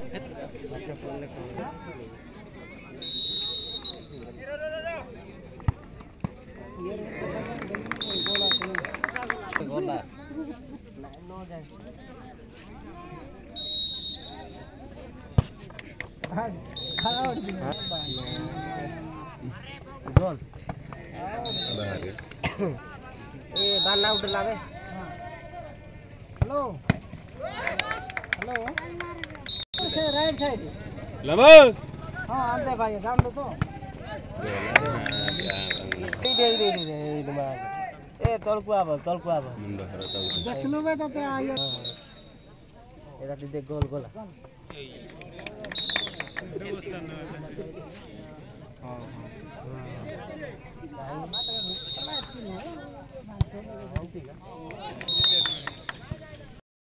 गोला गोल ए बान्ना उठ लावे हेलो हेलो राइट साइड लमो हां आंते भाई राम्रो तो ए तलको अब देख्नु भए त त्यहाँ आयो एटा दिदे गोल गोला व्यवस्था न